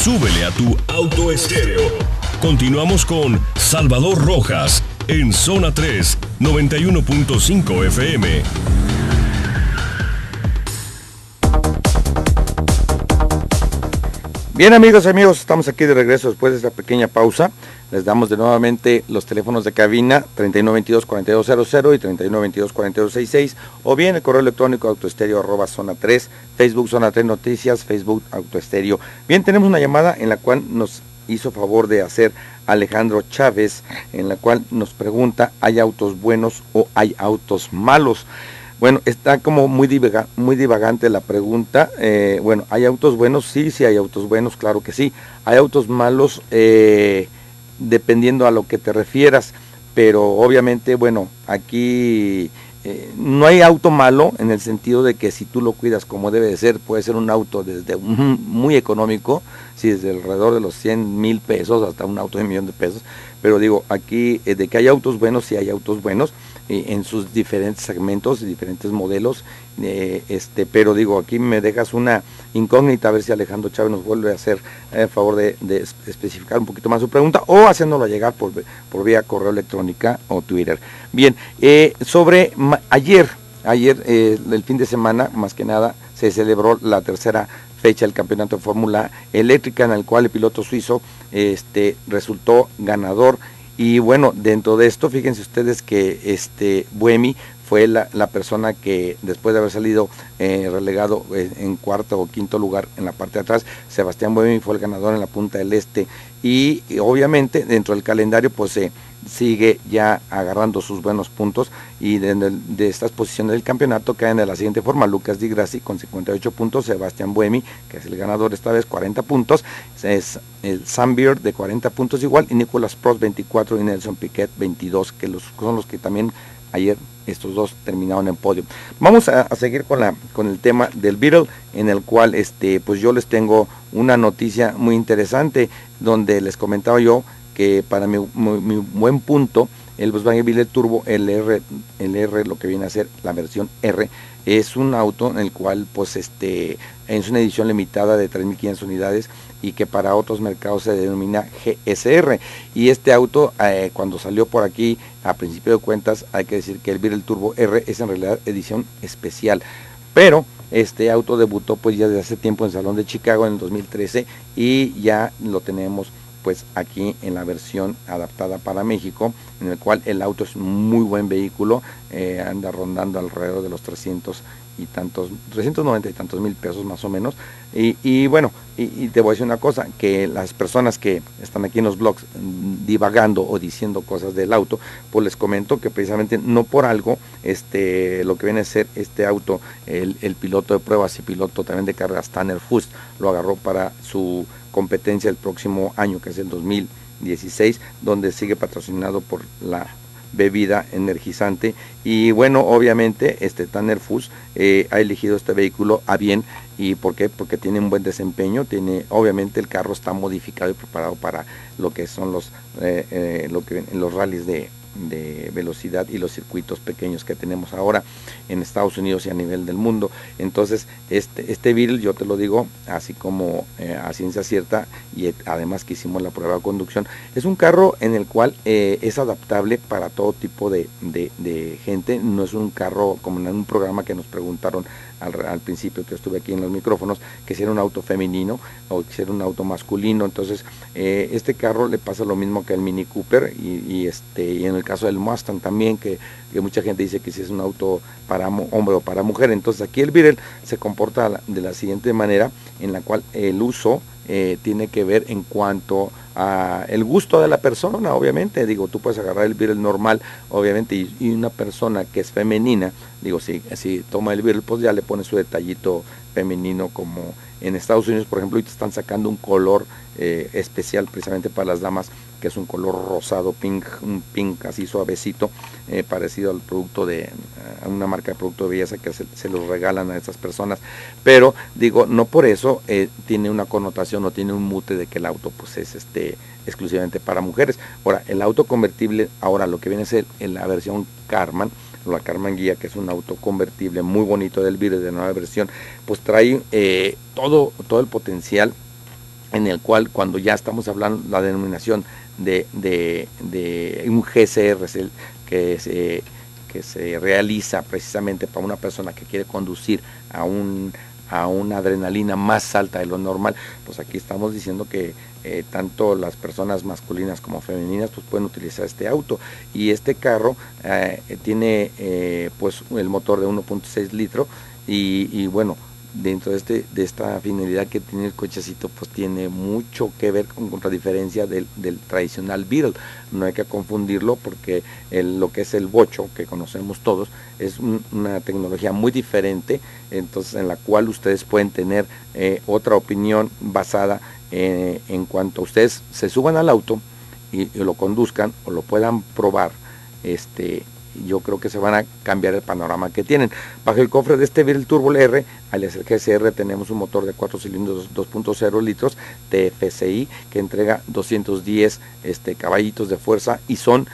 súbele a tu auto estéreo. Continuamos con Salvador Rojas en Zona 3, 91.5 FM. Bien, amigos, estamos aquí de regreso después de esta pequeña pausa. Les damos de nuevamente los teléfonos de cabina 3922-4200 y 3922-4266, o bien el correo electrónico autoestereo@zona 3, Facebook Zona 3 Noticias, Facebook Autoestereo. Bien, tenemos una llamada en la cual nos hizo favor de hacer Alejandro Chávez, en la cual nos pregunta: ¿hay autos buenos o hay autos malos? Bueno, está como muy divagante la pregunta. Bueno, ¿hay autos buenos? Sí, sí hay autos buenos, claro que sí. Hay autos malos, dependiendo a lo que te refieras, pero obviamente, bueno, aquí no hay auto malo en el sentido de que si tú lo cuidas como debe de ser, puede ser un auto desde muy económico, sí, desde alrededor de los 100,000 pesos hasta un auto de 1,000,000 de pesos. Pero digo, aquí de que hay autos buenos, sí hay autos buenos, en sus diferentes segmentos y diferentes modelos, pero digo, aquí me dejas una incógnita, a ver si Alejandro Chávez nos vuelve a hacer el favor de especificar un poquito más su pregunta, o haciéndolo llegar por vía correo electrónica o Twitter. Bien, sobre ayer, el fin de semana, más que nada, se celebró la tercera fecha del campeonato de Fórmula Eléctrica, en el cual el piloto suizo resultó ganador. Y bueno, dentro de esto, fíjense ustedes que Buemi fue la persona que, después de haber salido relegado en cuarto o quinto lugar en la parte de atrás, Sebastián Buemi fue el ganador en la Punta del Este. Y obviamente dentro del calendario pues sigue ya agarrando sus buenos puntos, y de estas posiciones del campeonato caen de la siguiente forma: Lucas Di Grassi con 58 puntos, Sebastián Buemi, que es el ganador esta vez, 40 puntos, es el Sam Beard de 40 puntos igual, y Nicolas Prost 24 y Nelson Piquet 22, que son los que también ayer estos dos terminaron en podio. Vamos a seguir con el tema del Beetle, en el cual pues yo les tengo una noticia muy interesante, donde les comentaba yo que para mi buen punto, el Volkswagen Beetle Turbo, el R, lo que viene a ser la versión R, es un auto en el cual pues es una edición limitada de 3.500 unidades, y que para otros mercados se denomina GSR. Y este auto, cuando salió por aquí a principio de cuentas, hay que decir que el Beetle Turbo R es en realidad edición especial, pero este auto debutó pues ya desde hace tiempo en el Salón de Chicago en el 2013, y ya lo tenemos pues aquí en la versión adaptada para México, en el cual el auto es un muy buen vehículo, anda rondando alrededor de los 390 y tantos mil pesos más o menos. Y bueno, y te voy a decir una cosa, que las personas que están aquí en los blogs divagando o diciendo cosas del auto, pues les comento que precisamente no por algo lo que viene a ser este auto, el piloto de pruebas y piloto también de carreras, Tanner Fuß, lo agarró para su competencia el próximo año, que es el 2016, donde sigue patrocinado por la bebida energizante. Y bueno, obviamente Tanner Fuß ha elegido este vehículo a bien. ¿Y por qué? Porque tiene un buen desempeño, obviamente el carro está modificado y preparado para lo que son los rallies de velocidad y los circuitos pequeños que tenemos ahora en Estados Unidos y a nivel del mundo. Entonces este Beetle, yo te lo digo así como a ciencia cierta, y además que hicimos la prueba de conducción, es un carro en el cual es adaptable para todo tipo de gente. No es un carro como en un programa que nos preguntaron al principio que estuve aquí en los micrófonos, que si era un auto femenino o que si era un auto masculino. Entonces este carro le pasa lo mismo que al Mini Cooper, y en el caso del Mustang también, que mucha gente dice que si es un auto para hombre o para mujer. Entonces aquí el Beetle se comporta de la siguiente manera, en la cual el uso tiene que ver en cuanto a el gusto de la persona. Obviamente, digo, tú puedes agarrar el Beetle normal, obviamente, y una persona que es femenina, digo, si toma el Beetle, pues ya le pone su detallito femenino, como en Estados Unidos, por ejemplo, ahorita están sacando un color especial precisamente para las damas, que es un color rosado, un pink así suavecito, parecido al producto a una marca de producto de belleza que se los regalan a estas personas. Pero digo, no por eso tiene una connotación o tiene un mute de que el auto pues es exclusivamente para mujeres. Ahora, el auto convertible, ahora lo que viene a ser en la versión Karmann, la Karmann Ghia, que es un auto convertible muy bonito del Beetle de nueva versión, pues trae todo el potencial en el cual cuando ya estamos hablando la denominación de un GCR que se realiza precisamente para una persona que quiere conducir a una adrenalina más alta de lo normal, pues aquí estamos diciendo que tanto las personas masculinas como femeninas pues pueden utilizar este auto, y este carro tiene pues el motor de 1.6 litros y bueno, dentro de esta finalidad que tiene el cochecito, pues tiene mucho que ver con la diferencia del tradicional Beetle. No hay que confundirlo, porque lo que es el bocho, que conocemos todos, es una tecnología muy diferente, entonces en la cual ustedes pueden tener otra opinión basada en cuanto a ustedes se suban al auto y lo conduzcan o lo puedan probar. Yo creo que se van a cambiar el panorama que tienen. Bajo el cofre de este Beetle Turbo R, alias el GSR, tenemos un motor de 4 cilindros 2.0 litros TFSI que entrega 210 caballitos de fuerza y son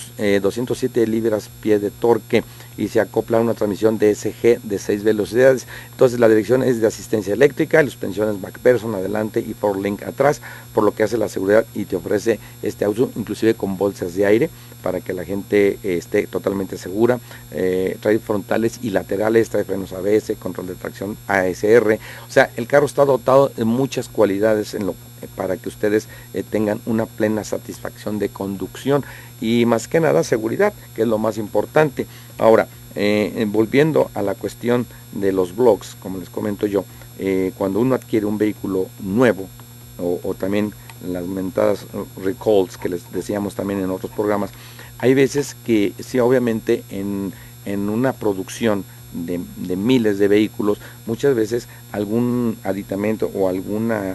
207 libras-pie de torque, y se acopla una transmisión DSG de 6 velocidades. Entonces la dirección es de asistencia eléctrica, la suspensión es MacPherson adelante y Forlink atrás, por lo que hace la seguridad, y te ofrece este auto inclusive con bolsas de aire para que la gente esté totalmente segura. Trae frontales y laterales, trae frenos ABS, control de tracción ASR. O sea, el carro está dotado de muchas cualidades para que ustedes tengan una plena satisfacción de conducción y más que nada seguridad, que es lo más importante. Ahora, volviendo a la cuestión de los blogs, como les comento yo, cuando uno adquiere un vehículo nuevo o también las mentadas recalls que les decíamos también en otros programas, hay veces que sí, obviamente en una producción de miles de vehículos, muchas veces algún aditamento o alguna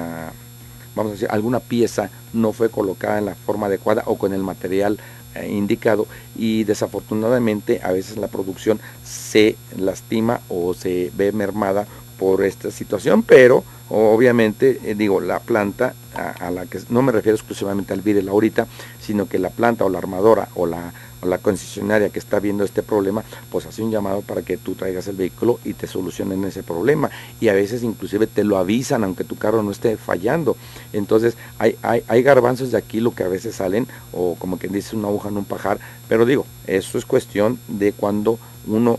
vamos a decir, alguna pieza no fue colocada en la forma adecuada o con el material indicado, y desafortunadamente a veces la producción se lastima o se ve mermada por esta situación, pero obviamente digo, la planta a la que no me refiero exclusivamente al Beetle ahorita, sino que la planta o la armadora o la concesionaria que está viendo este problema, pues hace un llamado para que tú traigas el vehículo y te solucionen ese problema, y a veces inclusive te lo avisan aunque tu carro no esté fallando. Entonces hay garbanzos de aquí lo que a veces salen, o como quien dice una aguja en un pajar, pero digo, eso es cuestión de cuando uno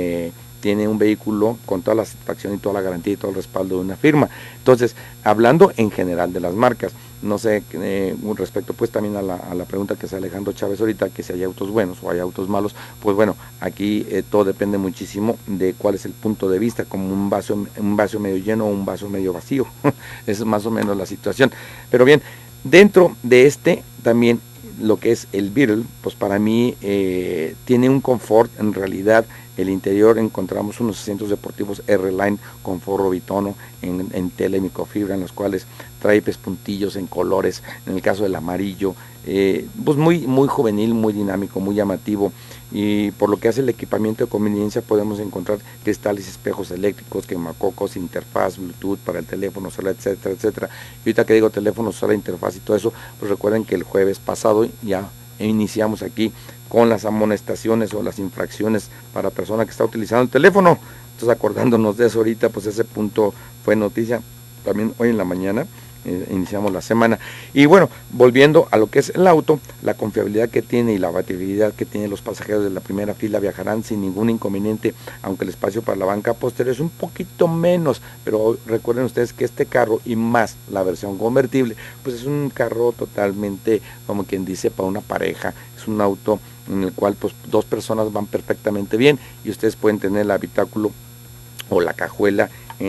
tiene un vehículo con toda la satisfacción y toda la garantía y todo el respaldo de una firma. Entonces, hablando en general de las marcas, no sé, respecto pues también a la pregunta que hace Alejandro Chávez ahorita, que si hay autos buenos o hay autos malos, pues bueno, aquí todo depende muchísimo de cuál es el punto de vista, como un vaso medio lleno o un vaso medio vacío. Esa es más o menos la situación. Pero bien, dentro de también lo que es el Beetle, pues para mí tiene un confort. En realidad el interior encontramos unos asientos deportivos R-Line con forro bitono en tela y microfibra, en los cuales trae pespuntillos en colores, en el caso del amarillo, pues muy juvenil, muy dinámico, muy llamativo. Y por lo que hace el equipamiento de conveniencia, podemos encontrar cristales y espejos eléctricos, quemacocos, interfaz, Bluetooth para el teléfono celular, etcétera, etcétera. Y ahorita que digo teléfono celular, interfaz y todo eso, pues recuerden que el jueves pasado ya iniciamos aquí con las amonestaciones o las infracciones para persona que está utilizando el teléfono. Entonces, acordándonos de eso ahorita, pues ese punto fue noticia también hoy en la mañana. Iniciamos la semana. Y bueno, volviendo a lo que es el auto, la confiabilidad que tiene y la batibilidad que tiene, los pasajeros de la primera fila viajarán sin ningún inconveniente, aunque el espacio para la banca posterior es un poquito menos, pero recuerden ustedes que este carro, y más la versión convertible, pues es un carro totalmente, como quien dice, para una pareja. Es un auto en el cual pues dos personas van perfectamente bien, y ustedes pueden tener el habitáculo o la cajuela,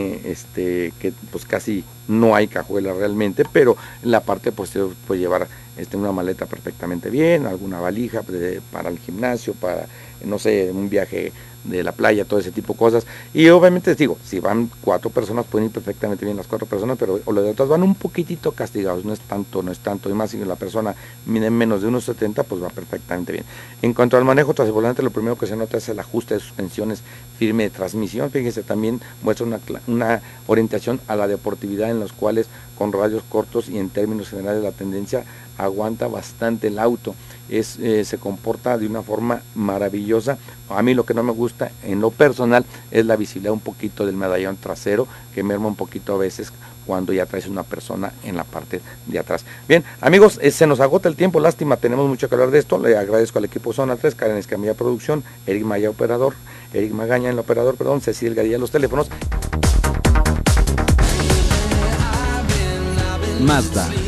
que pues casi no hay cajuela realmente, pero en la parte posterior puede llevar una maleta perfectamente bien, alguna valija para el gimnasio, para, no sé, un viaje de la playa, todo ese tipo de cosas. Y obviamente les digo, si van 4 personas, pueden ir perfectamente bien las 4 personas, pero los de otras van un poquitito castigados, no es tanto, y más si la persona mide menos de 1.70, pues va perfectamente bien. En cuanto al manejo tras el volante, lo primero que se nota es el ajuste de suspensiones firme de transmisión. Fíjense, también muestra una orientación a la deportividad, en los cuales con radios cortos y en términos generales la tendencia aguanta bastante el auto. se comporta de una forma maravillosa. A mí lo que no me gusta en lo personal es la visibilidad un poquito del medallón trasero, que merma un poquito a veces cuando ya traes una persona en la parte de atrás. Bien, amigos, se nos agota el tiempo, lástima, tenemos mucho que hablar de esto. Le agradezco al equipo Zona 3, Karen Escamilla Producción, Eric Magaña en el operador, Cecil Gadilla en los teléfonos. Mazda,